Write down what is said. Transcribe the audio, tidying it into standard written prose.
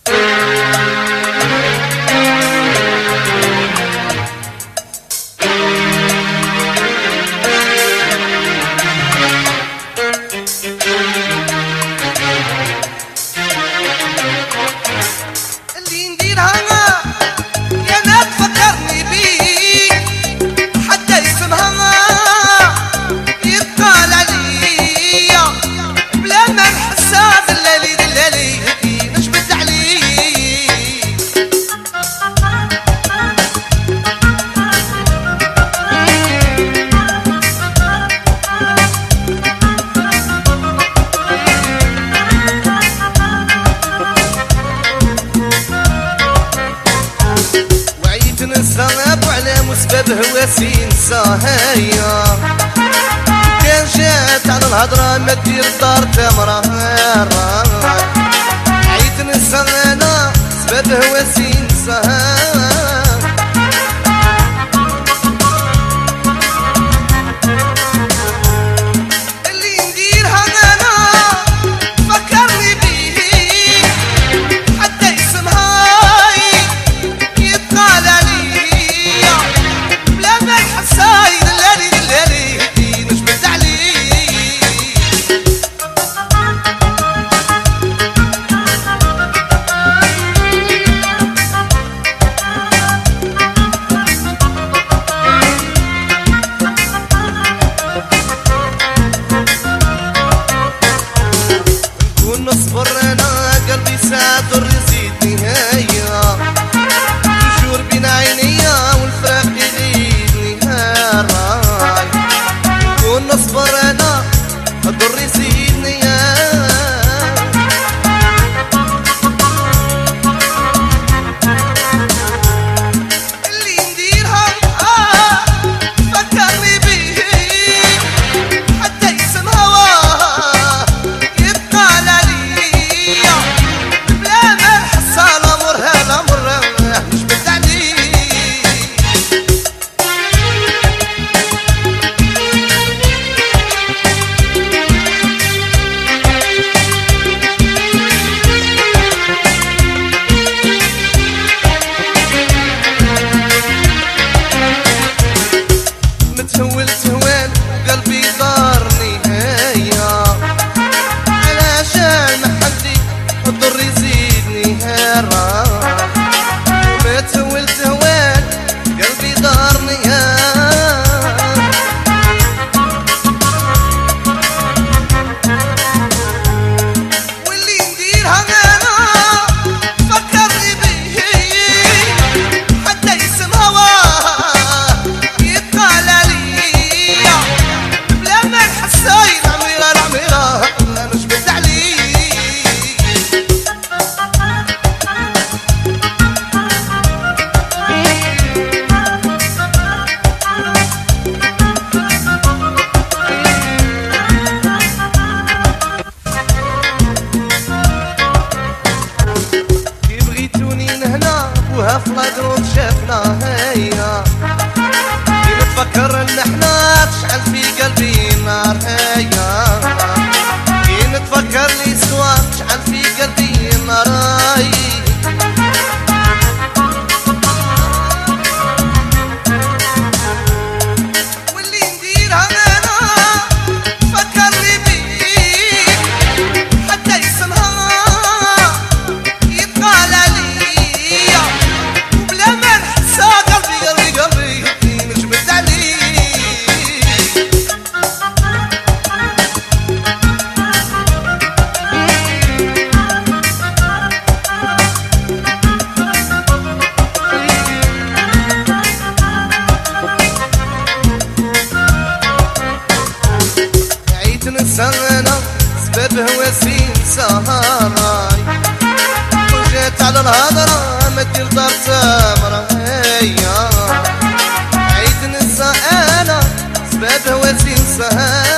مسبب هواسي نساهيا كان جات على الهضرة ما دير دار تمرة عيت نسى انا سبب هواسي نساهيا نصبر انا قلبي ساتر يزيدني هيا يجور بين عينيا والفراق يغيبني هاراي نكون نصبر انا الضر يزيدني اللي نديرها فكرني بيه حتى يسم هواه يبقى متهولت هوان وقلبي دارني هيا علشان محدي الضر يزيدني هيا متهولت هوان قلبي دارني واللي نديرها انا فكرني بيه حتى يسم هواه يبقى وهفلة دروب شافنا هيا نتفكر ان احنا تشعل في قلبي نار هيا نتفكر لي سوا تشعل في قلبي نار واللي نديرها انا فكرني بيه حتى يسمها يبقى ليا وبلا ما نحسى قلبي نجبد عليه عيت ننسى انا سبب هواسي نسهراي وجات على الهضرة ما دير دار تمرة هيا عيت ننسى انا سبب هواسي نسهراي